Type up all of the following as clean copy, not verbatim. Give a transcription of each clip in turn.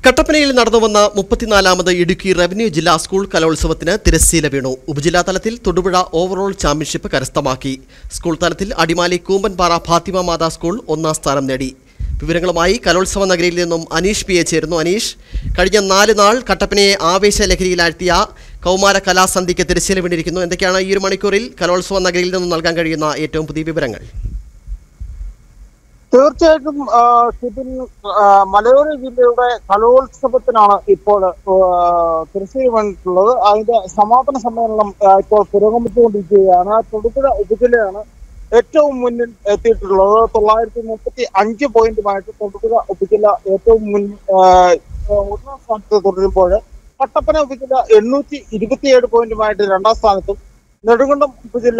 കട്ടപ്പനയിൽ നടന്നുവന്ന 34ാമത് ഇടുക്കി റവന്യൂ ജില്ലാ സ്കൂൾ കലോത്സവത്തിന് തിരശ്ശീല വീണു. ഉപജില്ലാ തലത്തിൽ തൊടുപുഴ ഓവറോൾ ചാമ്പ്യൻഷിപ്പ് കരസ്ഥമാക്കി. സ്കൂൾ തലത്തിൽ അടിമാലി കൂമ്പൻപാറ ഫാത്തിമ മാതാ സ്കൂൾ ഒന്നാം സ്ഥാനം നേടി. വിവരങ്ങളുമായി കലോത്സവ നഗരിയിൽ നിന്നും അനീഷ് പി എ ചേരുന്നു. അനീഷ്, കഴിഞ്ഞ 4 നാൾ കട്ടപ്പനയെ ആവേശലഹരിയിലാഴ്ത്തിയ കൗമാര കലാസന്ധിക്ക് തിരശ്ശീല വീണിരിക്കുന്നു. എന്തൊക്കെയാണ് ഈ ഒരു മണിക്കൂറിൽ കലോത്സവ നഗരിയിൽ നിന്നും നൽകാൻ കഴിയുന്ന ഏറ്റവും പുതിയ വിവരങ്ങൾ? തീർച്ചയായിട്ടും മലയോര ജില്ലയുടെ കലോത്സവത്തിനാണ് ഇപ്പോൾ തിരശ്ശീല വീണിട്ടുള്ളത്. അതിന്റെ സമാപന സമ്മേളനം ഇപ്പോൾ പുരോഗമിച്ചുകൊണ്ടിരിക്കുകയാണ്. തൊടുപുഴ ഉപജില്ലയാണ് ഏറ്റവും മുന്നിൽ എത്തിയിട്ടുള്ളത്. 935 പോയിന്റുമായിട്ട് തൊടുപുഴ ഉപജില്ല ഏറ്റവും ഒന്നാം സ്ഥാനത്ത് തുടരുമ്പോൾ കട്ടപ്പന ഉപജില്ല 827 പോയിന്റുമായിട്ട് രണ്ടാം സ്ഥാനത്തും, നെടുങ്കണ്ടം ഉപജില്ല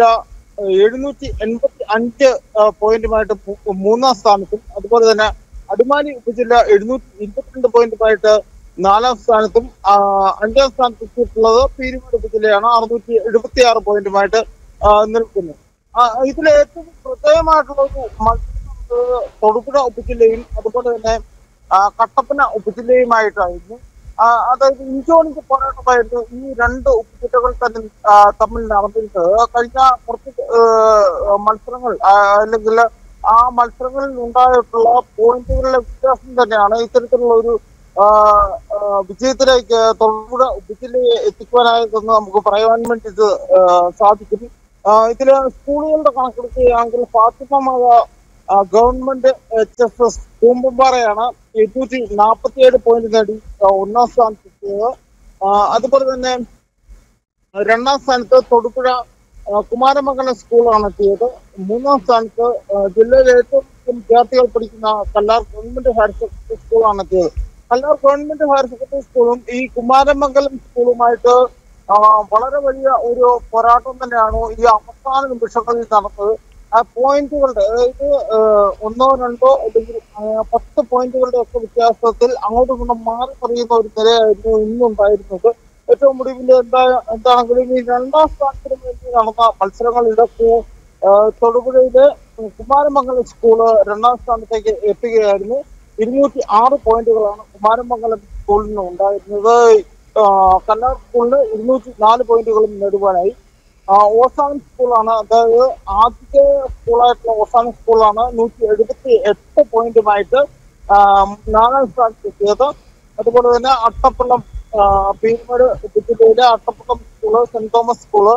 785 പോയിന്റുമായിട്ട് മൂന്നാം സ്ഥാനത്തും, അതുപോലെ തന്നെ അടിമാലി ഉപജില്ല 722 പോയിന്റുമായിട്ട് 4ാം സ്ഥാനത്തും, 5ാം സ്ഥാനത്ത് എത്തിയിട്ടുള്ളത് പീരുമേട് ഉപജില്ലയാണ് 676 പോയിന്റുമായിട്ട് നിൽക്കുന്നു. ഇതിൽ ഏറ്റവും പ്രത്യേകമായിട്ടുള്ള ഒരു മത്സരം തൊടുപുഴ ഉപജില്ലയും അതുപോലെ തന്നെ കട്ടപ്പന ഉപജില്ലയുമായിട്ടായിരുന്നു. അതായത് ഇഞ്ചോടിഞ്ച് പോരാട്ടമായിരുന്നു ഈ രണ്ട് ഉപജില്ലകൾ തന്നെ തമ്മിൽ നടന്നിരുന്നത്. കഴിഞ്ഞ കുറച്ച് മത്സരങ്ങൾ അല്ലെങ്കിൽ ആ മത്സരങ്ങളിൽ ഉണ്ടായിട്ടുള്ള പോയിന്റുകളുടെ വ്യത്യാസം തന്നെയാണ് ഇത്തരത്തിലുള്ള ഒരു വിജയത്തിലേക്ക് തൊടുപുഴ ഉപജില്ലയെ എത്തിക്കുവാനായതെന്ന് നമുക്ക് പറയാൻ വേണ്ടി സാധിക്കും. ഇതില് സ്കൂളുകളുടെ കണക്കെടുക്കുകയാണെങ്കിൽ ഫാത്തിമ മാതാ ഗവൺമെന്റ് HSS കൂമ്പൻപാറയാണ് 847 പോയിന്റ് നേടി ഒന്നാം സ്ഥാനത്തെത്തിയത്. അതുപോലെ തന്നെ 2ാം സ്ഥാനത്ത് തൊടുപുഴ കുമാരമംഗലം സ്കൂളാണ് എത്തിയത്. 3ാം സ്ഥാനത്ത് ജില്ലയിലെ ഏറ്റവും വിദ്യാർത്ഥികൾ പഠിക്കുന്ന കല്ലാർ ഗവൺമെന്റ് ഹയർ സെക്കൻഡറി സ്കൂളാണ് എത്തിയത്. കല്ലാർ ഗവൺമെന്റ് ഹയർ സെക്കൻഡറി സ്കൂളും ഈ കുമാരമംഗലം സ്കൂളുമായിട്ട് വളരെ വലിയ ഒരു പോരാട്ടം തന്നെയാണ് ഈ അവസാന നിമിഷങ്ങളിൽ നടന്നത്. പോയിന്റുകളുടെ, അതായത് 1, 2 അല്ലെങ്കിൽ 10 പോയിന്റുകളുടെ ഒക്കെ വ്യത്യാസത്തിൽ അങ്ങോട്ടും ഇങ്ങോട്ടും മാറി പറയുന്ന ഒരു നിലയായിരുന്നു ഇന്നുണ്ടായിരുന്നത്. ഏറ്റവും ഒടുവിൽ എന്താണെങ്കിലും ഈ 2ാം സ്ഥാനത്തിന് വേണ്ടി നടന്ന മത്സരങ്ങളിലൊക്കെ തൊടുപുഴയിലെ കുമാരമംഗലം സ്കൂള് 2ാം സ്ഥാനത്തേക്ക് എത്തുകയായിരുന്നു. 206 പോയിന്റുകളാണ് കുമാരമംഗലം സ്കൂളിന് ഉണ്ടായിരുന്നത്. കല്ലാർ സ്കൂളിന് 204 പോയിന്റുകളും നേടുവാനായി. ഓസാനം സ്കൂളാണ്, അതായത് ആദ്യത്തെ സ്കൂളായിട്ടുള്ള ഓസാനം സ്കൂളാണ് 178 പോയിന്റുമായിട്ട് 4ാം സ്ഥാനത്ത് എത്തിയത്. അതുപോലെ തന്നെ അട്ടപ്പള്ളം പീരുമേട് ജില്ലയിലെ Attappallam school, saint Thomas school,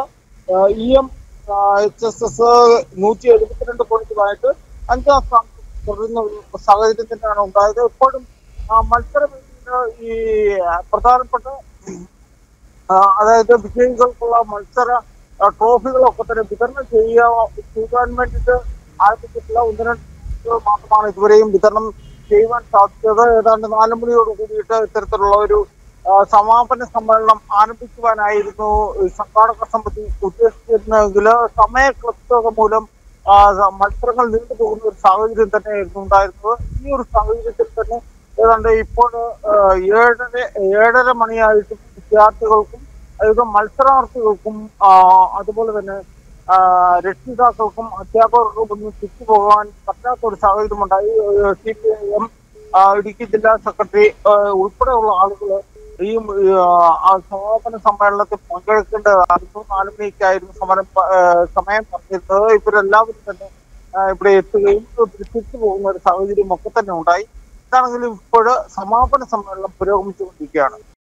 HSS 172 പോയിന്റുമായിട്ട് 5ാം സ്ഥാനത്ത് തുടരുന്ന സാഹചര്യം തന്നെയാണ് ഉണ്ടായത്. എപ്പോഴും മത്സരം ഈ പ്രധാനപ്പെട്ട അതായത് വിജയികൾക്കുള്ള മത്സര ട്രോഫികളൊക്കെ തന്നെ വിതരണം ചെയ്യാൻ വേണ്ടിയിട്ട് ആരംഭിച്ചിട്ടുള്ള 1-2 മാത്രമാണ് ഇതുവരെയും വിതരണം ചെയ്യുവാൻ സാധിച്ചത്. ഏതാണ്ട് 4 മണിയോട് കൂടിയിട്ട് ഇത്തരത്തിലുള്ള ഒരു സമാപന സമ്മേളനം ആരംഭിക്കുവാനായിരുന്നു സംഘാടക സമിതി ഉദ്ദേശിച്ചിരുന്നെങ്കിൽ സമയക്ലപ്തത മൂലം മത്സരങ്ങൾ നീണ്ടുപോകുന്ന ഒരു സാഹചര്യം തന്നെയായിരുന്നു ഉണ്ടായിരുന്നത്. ഈ ഒരു സാഹചര്യത്തിൽ തന്നെ ഏതാണ്ട് ഇപ്പോൾ 7:30 മണിയായിട്ടും വിദ്യാർത്ഥികൾക്കും അതായത് മത്സരാർത്ഥികൾക്കും അതുപോലെ തന്നെ രക്ഷിതാക്കൾക്കും അധ്യാപകർക്കും ഒന്നും തിരിച്ചുപോകാൻ പറ്റാത്ത ഒരു സാഹചര്യമുണ്ടായി. CPIM ഇടുക്കി ജില്ലാ സെക്രട്ടറി ഉൾപ്പെടെയുള്ള ആളുകൾ ഈ സമാപന സമ്മേളനത്തിൽ പങ്കെടുക്കേണ്ടതായിരുന്നു. 4 മണിക്കായിരുന്നു സമയം പറഞ്ഞിരുന്നത്. ഇവരെല്ലാവരും തന്നെ ഇവിടെ എത്തുകയും തിരിച്ചു പോകുന്ന ഒരു സാഹചര്യം ഒക്കെ തന്നെ ഉണ്ടായി. ഇതാണെങ്കിലും ഇപ്പോൾ സമാപന സമ്മേളനം പുരോഗമിച്ചുകൊണ്ടിരിക്കുകയാണ്.